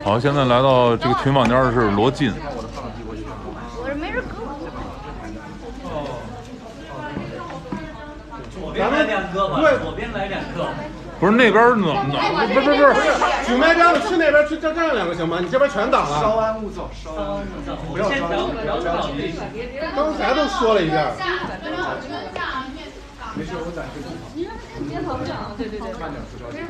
好，现在来到这个群访间是罗晋。 我这没人跟我。 左边来2个吧，左边来2个。 不是那边呢？不是， 举麦这样去那边去这样2个行吗？你这边全挡了。 稍安勿躁，稍安勿躁， 不要着急。 刚才都说了一遍。 没事，我暂时不跑。 你让他看街头就好，对。 慢点，不着急。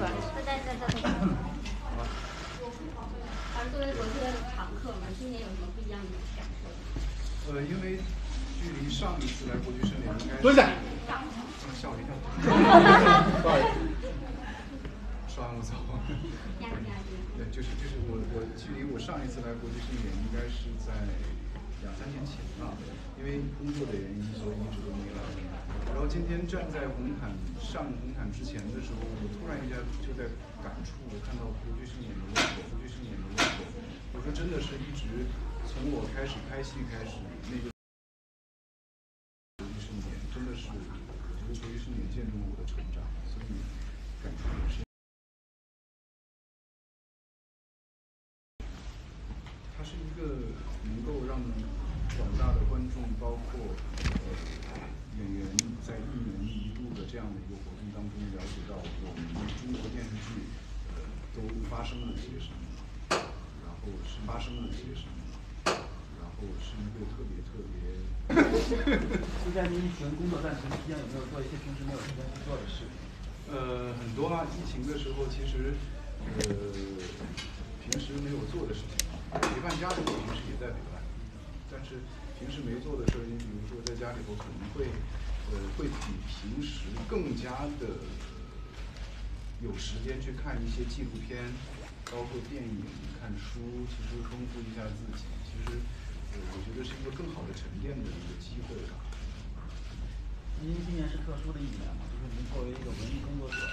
作为国际的常客嘛，今年有什么不一样的感受？ 因为距离上一次来国际盛典应该蹲下。 吓我一跳。不好意思。稍安勿躁。对，就是我距离我上一次来国际盛典应该是在2、3年前了，因为工作的原因，所以一直都没来。然后今天站在上红毯之前的时候，我突然一下就在感触，我看到国际盛典的 logo， 我说真的是一直从我开始拍戏开始，那个国际盛典真的是，我觉得国际盛典见证了我的成长，所以感触也是。它是一个能够让广大的观众，包括演员在1年1度的这样的一个活动当中，了解到我们中国电视剧都发生了些什么。然后是发生了些什么，然后是一个特别。 就在疫情工作暂停期间，有没有做一些平时没有时间去做的事？ 很多啊，疫情的时候其实平时没有做的事情，陪伴家里我平时也在陪伴，但是平时没做的事，你比如说在家里头可能会比平时更加的有时间去看一些纪录片。包括电影、看书，其实丰富一下自己。其实，我觉得是一个更好的沉淀的一个机会吧。 因为今年是特殊的一年嘛，就是您作为一个文艺工作者，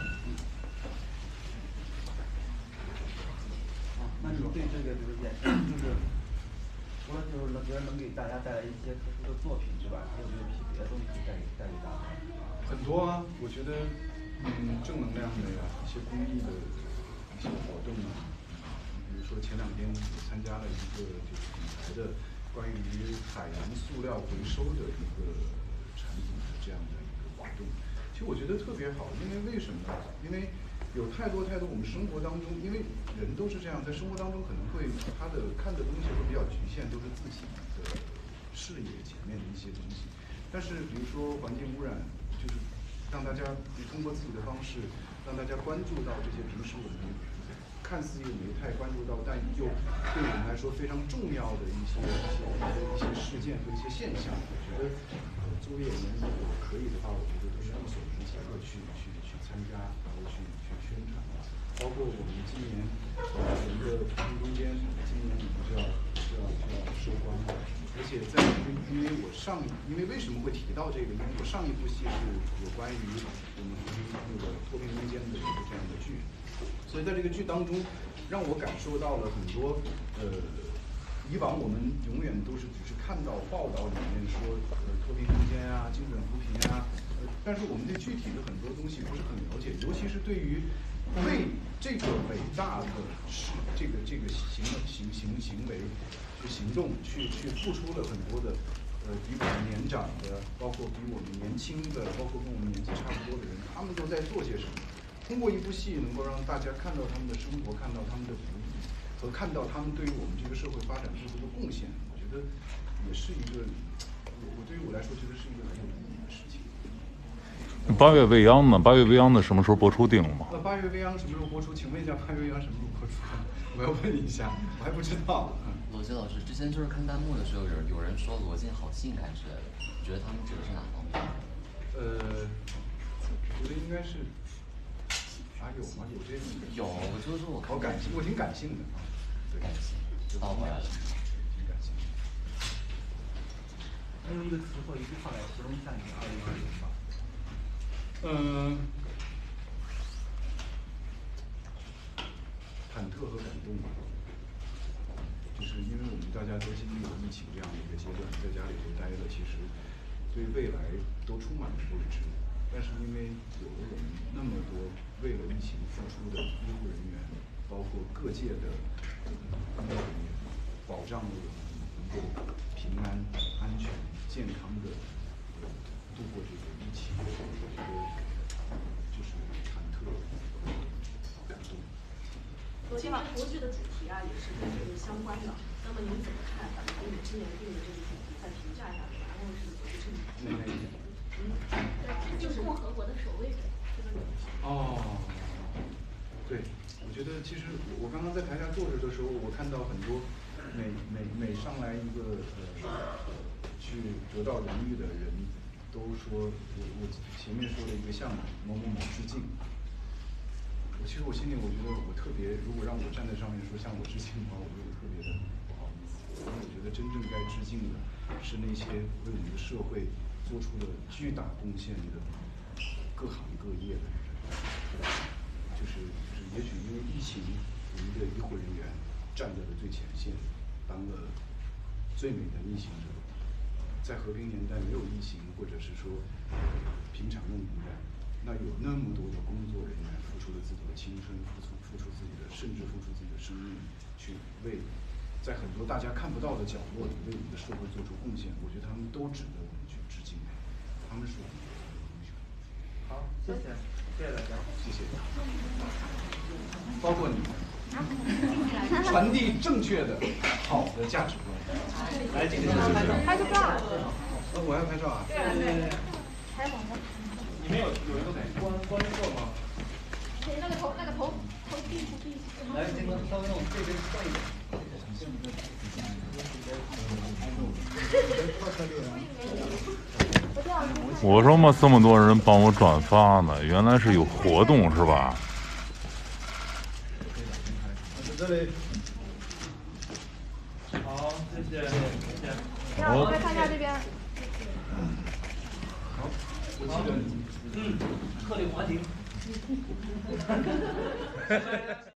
那你对这个就是演出，就是除了就是觉得能给大家带来一些特殊的作品之外，还有没有一些别的东西可以带给大家？ 很多啊，我觉得，正能量的呀，一些公益的。一些活动啊，比如说前2天我参加了一个就是品牌的关于海洋塑料回收的一个产品的这样的一个活动，其实我觉得特别好，因为什么呢？因为有太多我们生活当中，因为人都是这样，在生活当中可能会他的看的东西会比较局限，都是自己的视野前面的一些东西，但是比如说环境污染，就是让大家通过自己的方式。让大家关注到这些平时我们看似又没太关注到，但又对我们来说非常重要的一些事件和一些现象。我觉得，作为演员，如果可以的话，我觉得都是力所能及的去参加，然后去宣传。包括我们今年整个中间，今年我们就要收官了。而且因为为什么会提到这个？因为我上一部戏是有关于我们那个脱贫攻坚的一个这样的剧，所以在这个剧当中，让我感受到了很多以往我们永远都是只是看到报道里面说脱贫攻坚啊、精准扶贫啊，但是我们对具体的很多东西不是很了解，尤其是对于为这个伟大的这个行为。行动去付出了很多的，比我们年长的，包括比我们年轻的，包括跟我们年纪差不多的人，他们都在做些什么？通过一部戏，能够让大家看到他们的生活，看到他们的不易，和看到他们对于我们这个社会发展做出的贡献，我觉得也是一个，对于我来说，觉得是一个很有意义的事情。 8月未央呢？8月未央的什么时候播出定了吗 ？8月未央什么时候播出？请问一下，8月未央什么时候播出？我要问一下，我还不知道。 罗晋老师，之前就是看弹幕的时候，有人说罗晋好性感之类的，你觉得他们指的是哪方面？ 我觉得应该是有吗？有这个？ 有，就是我好感性，我挺感性的啊，对， 感性，就倒回来了， 挺感性。 能用一个词或一句话来形容一下你的2020吗？ 忐忑和感动吧。就是因为我们大家都经历了疫情这样的一个阶段，在家里头待了，其实对未来都充满了未知。但是因为有了我们那么多为了疫情付出的医护人员，包包括各界的工作人员，保障了我们能够平安、安全、健康的度过这个疫情，我觉得就是忐忑、感动。 今年国剧的主题啊，也是跟这个相关的。那么您怎么看？跟你今年定的这个主题，再评价一下吧。然后是国剧就是共和国的守卫者这个主题。 哦，对，我觉得其实我刚刚在台下坐着的时候，我看到很多每上来一个去得到荣誉的人，都说我前面说的一个向某某某致敬。其实我心里我觉得我特别，如果让我站在上面说向我致敬的话，我觉得我特别的不好意思。因为我觉得真正该致敬的是那些为我们的社会做出了巨大贡献的各行各业的人。就是也许因为疫情，我们的医护人员站在了最前线，当了最美的逆行者。在和平年代没有疫情，或者是说平常的年代，那有那么多的工作人员付出了自己的青春，付出自己的，甚至付出自己的生命，去为在很多大家看不到的角落里为我们的社会做出贡献。我觉得他们都值得我们去致敬，他们是我们的英雄。 好，谢谢，谢谢大家， 谢谢，包括你们，传递正确的、好的价值观。来，今天拍个照。 我要拍照啊。 对。拍广告。 你们有一个观众吗？ 那个头闭不闭？ 来，这个稍微往这边转一点。 我说嘛，这么多人帮我转发呢，原来是有活动是吧？ 这里。 好，谢谢，谢谢。 好， 我再看一下这边。 好，我记得你。 特里滑行。